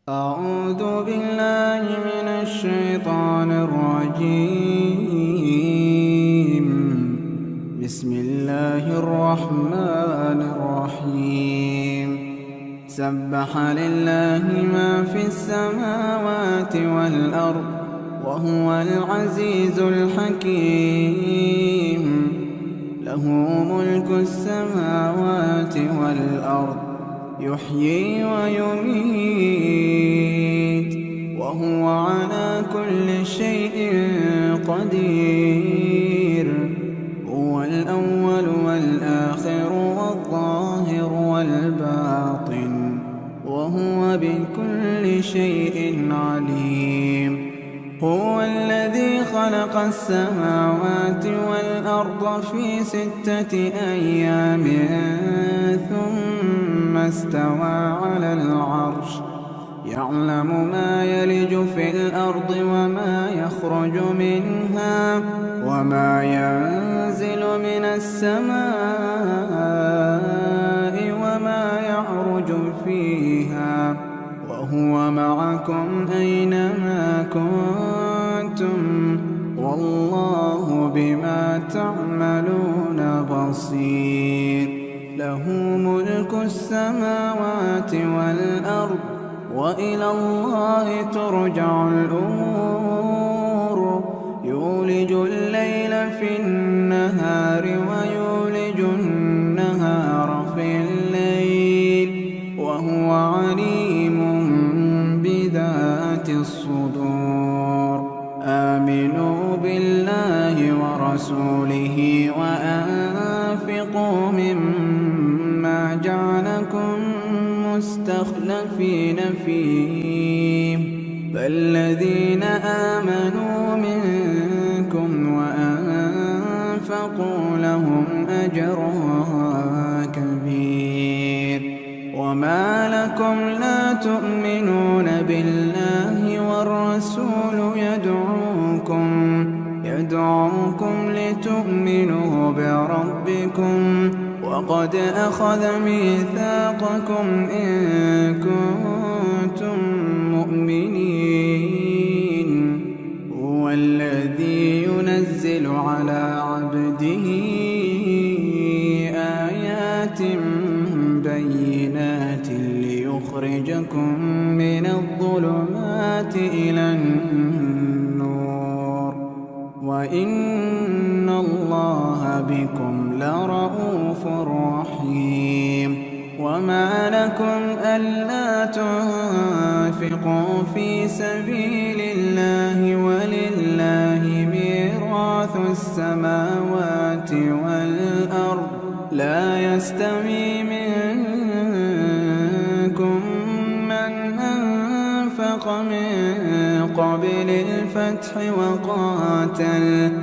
أعوذ بالله من الشيطان الرجيم. بسم الله الرحمن الرحيم. سبح لله ما في السماوات والأرض وهو العزيز الحكيم. له ملك السماوات والأرض يحيي ويميت وهو على كل شيء قدير. هو الأول والآخر والظاهر والباطن وهو بكل شيء عليم. هو الذي خلق السماوات والأرض في 6 أيام ثم استوى على العرش. يعلم ما يلج في الأرض وما يخرج منها وما ينزل من السماء وما يعرج فيها وهو معكم أينما كنتم والله بما تعملون بصير. له ملك السماوات والأرض وإلى الله ترجع الأمور. يولج الليل في النهار ويولج النهار في الليل وهو عليم بذات الصدور. آمنوا بالله ورسوله وأنفقوا مما جعلكم مستخلفين فيه. فالذين آمنوا منكم وأنفقوا لهم أجر كبير. وما لكم لا تؤمنون بالله والرسول يدعوكم لتؤمنوا بربكم وقد أخذ ميثاقكم إن كنتم مؤمنين. هو الذي ينزل على عبده آيات بينات ليخرجكم من الظلمات إلى النور وإن الله بكم لرءوف رحيم. وما لكم ألا تنفقوا في سبيل الله ولله ميراث السماوات والأرض. لا يستوي منكم من أنفق من قبل الفتح وقاتل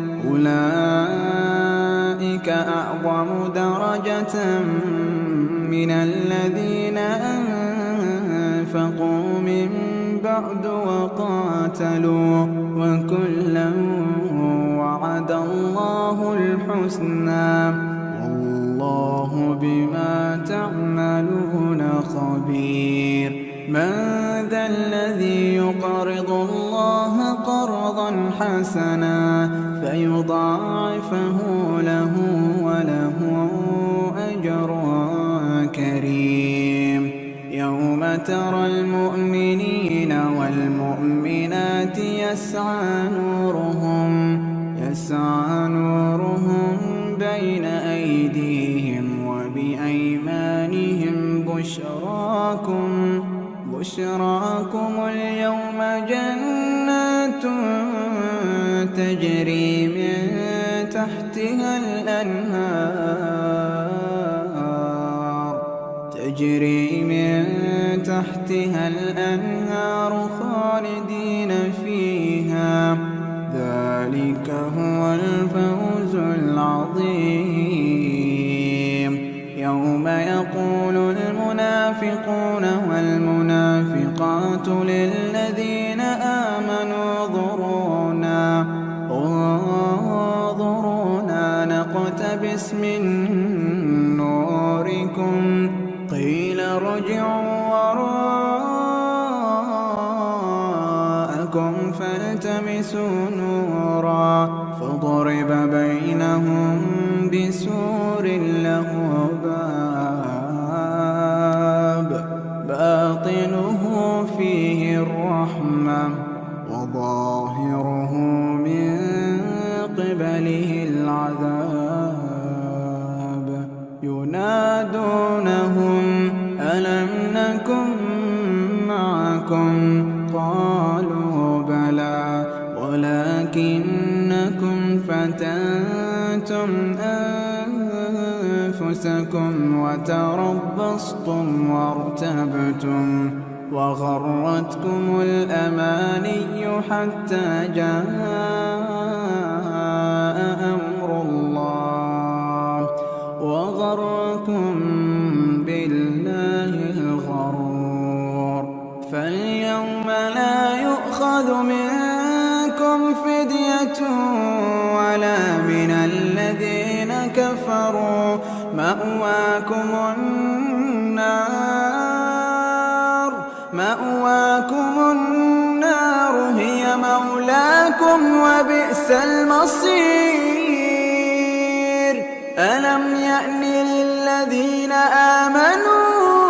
أولئك أعظم درجة من الذين أنفقوا من بعد وقاتلوا وكلا وعد الله الحسنى والله بما تعملون خبير. من ذا الذي يقرض الله قرضا حسنا فيضاعفه له وله أجر كريم. يوم ترى المؤمنين والمؤمنات يسعى نورهم بين أيديهم وبأيمانهم بشراكم اليوم جنات تجري من تحتها الأنهار خالدين فيها. ذلك هو الفوز العظيم. يوم يقول المنافقون والمنافقات للذين آمنوا انظرونا نقتبس من نوركم قيل ارجعوا وراءكم ربكم فالتمسوا نورا فضرب بينهم بسور له باب باطنه فيه الرحمة وظاهره من قبله العذاب ينادونهم ألم نكن معكم قالوا بلى ولكنكم فتنتم أنفسكم وتربصتم وارتبتم وغرتكم الأماني حتى جاء أمر الله وغركم بالله الغرور فاليوم لا يؤخذ منكم فدية ولا من الذين كفروا مأواكم النار هي مولاكم وبئس المصير ألم يأن للذين آمنوا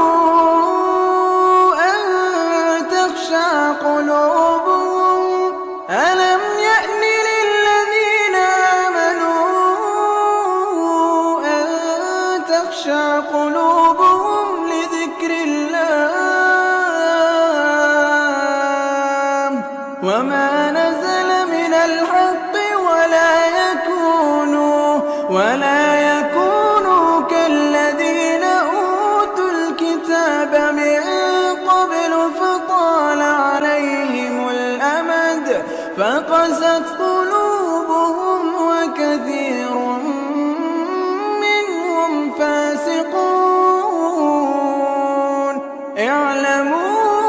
أن تخشع قلوبهم ألم يأن للذين آمنوا أن تخشع قلوبهم لذكر الله وما نزل من الحق ولا يكونوا كالذين أوتوا الكتاب من قبل فطال عليهم الأمد فقست قلوبهم وكثير منهم فاسقون اعلموا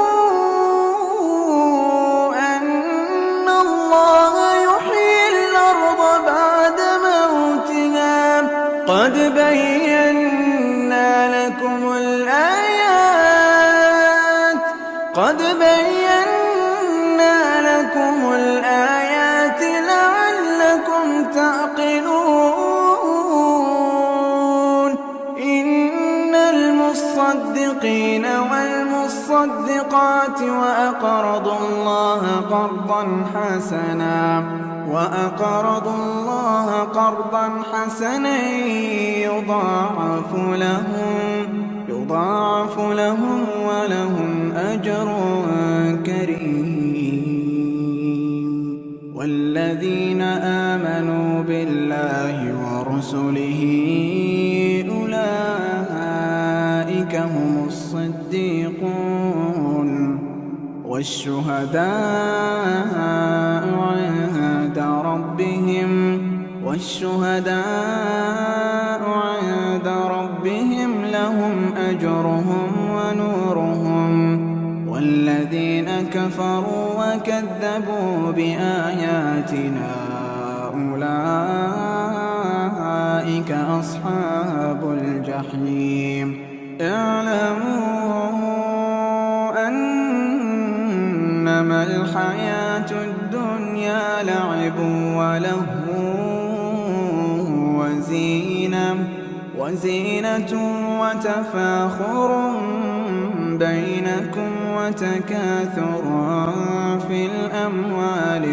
قد بينا لكم الآيات لعلكم تعقلون إن المصدقين والمصدقات وأقرضوا الله قرضا حسنا يضاعف لهم ولهم أجر كريم والذين آمنوا بالله ورسله أولئك هم الصديقون والشهداء عند ربهم لهم أجرهم ونورهم والذين كفروا وكذبوا بآياتنا أولئك أصحاب الجحيم اعلموا أنما الحياة الدنيا لعب ولهو وزينة وتفاخر بينكم وتكاثر في الأموال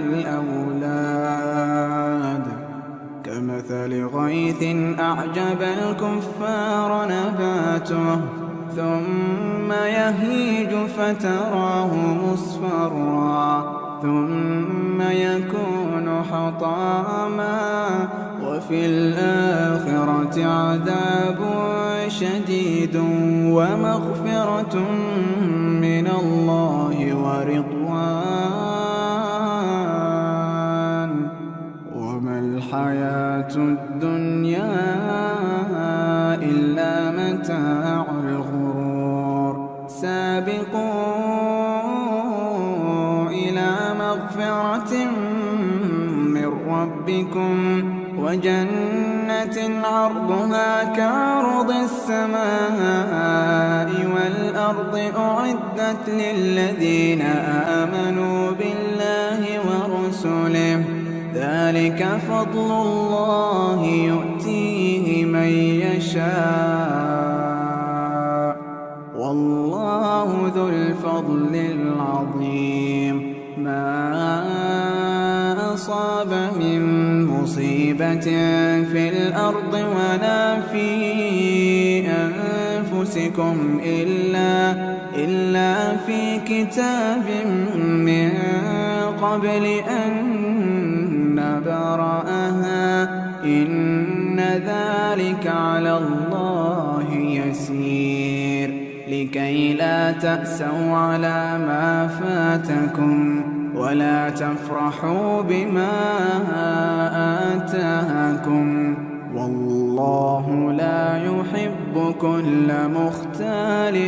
والأولاد كمثل غيث أعجب الكفار نباته ثم يهيج فتراه مصفرا ثم يكون حطاما وفي الآخرة عذاب شديد ومغفرة من الله ورضوان وما الحياة الدنيا إلا متاع الغرور سابقوا إلى مغفرة من ربكم وجنة عرضها كعرض السماء والأرض أعدت للذين آمنوا بالله ذلك فضل الله يؤتيه من يشاء والله ذو الفضل العظيم. ما أصاب من مصيبة في الأرض ولا في أنفسكم إلا في كتاب من قبل أن نبرأها إن ذلك على الله يسير. لكي لا تأسوا على ما فاتكم ولا تفرحوا بما آتاكم والله لا يحب كل مختال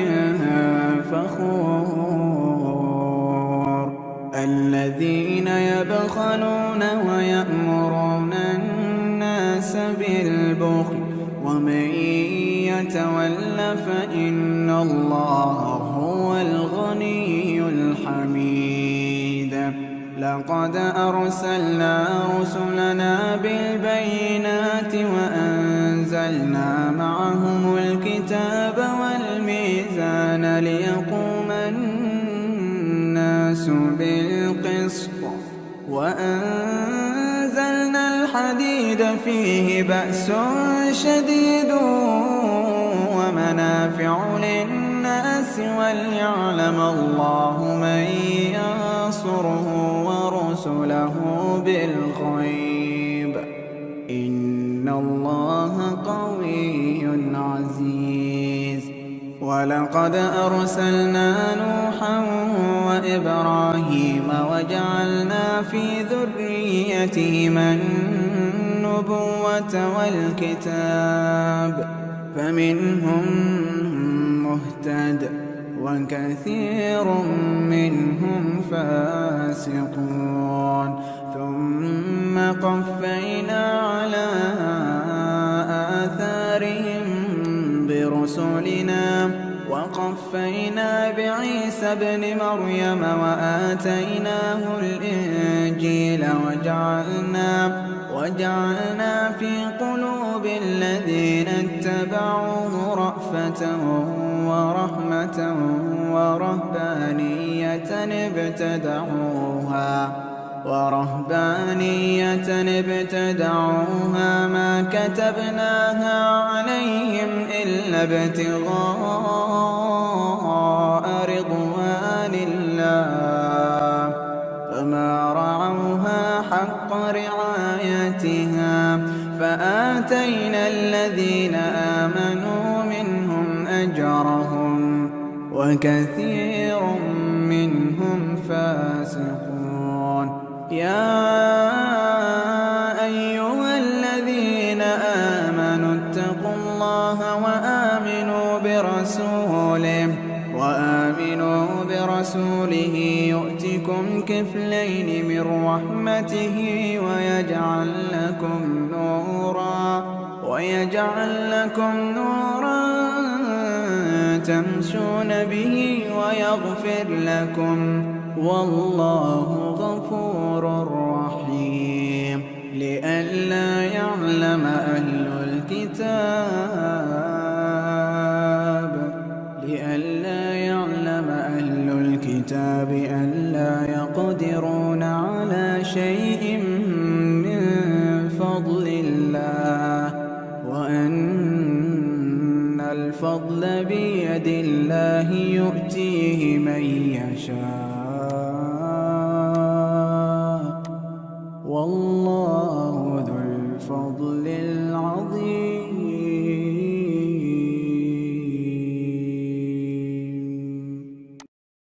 فخور. الذين يبخلون ويأمرون الناس بالبخل ومن يتول فإن الله هو الغني الحميد. لقد أرسلنا رسلنا بالبينات وأنزلنا معهم الكتاب والميزان ليقوم الناس بالقسط وأنزلنا الحديد فيه بأس شديد ومنافع للناس وليعلم الله من ينصره ورسله بالغيب إن الله قوي عزيز. ولقد أرسلنا نوحا وإبراهيم وجعلنا في ذريتهما النبوة والكتاب فمنهم مهتد وكثير منهم فاسقون. ثم قفينا على آثارهم برسلنا وقفينا بعيسى ابن مريم وآتيناه الإنجيل وجعلنا في قلوب الذين اتبعوه رأفة ورحمة ورهبانية ابتدعوها ما كتبناها عليهم إلا ابتغاء رضوان الله فما رعوها حق رعايتها فآتينا الذين آمنوا منهم أجرهم وكثير منهم فاسقون. يا أيها الذين آمنوا اتقوا الله وآمنوا برسوله يؤتكم كفلين من رحمته ويجعل لكم نورا تمشون به ويغفر لكم والله غفور رحيم. لئلا يعلم أهل الكتاب ألا يقدرون على شيء من فضل الله وأن الفضل بيد الله يؤتيه من يشاء والله ذو الفضل العظيم.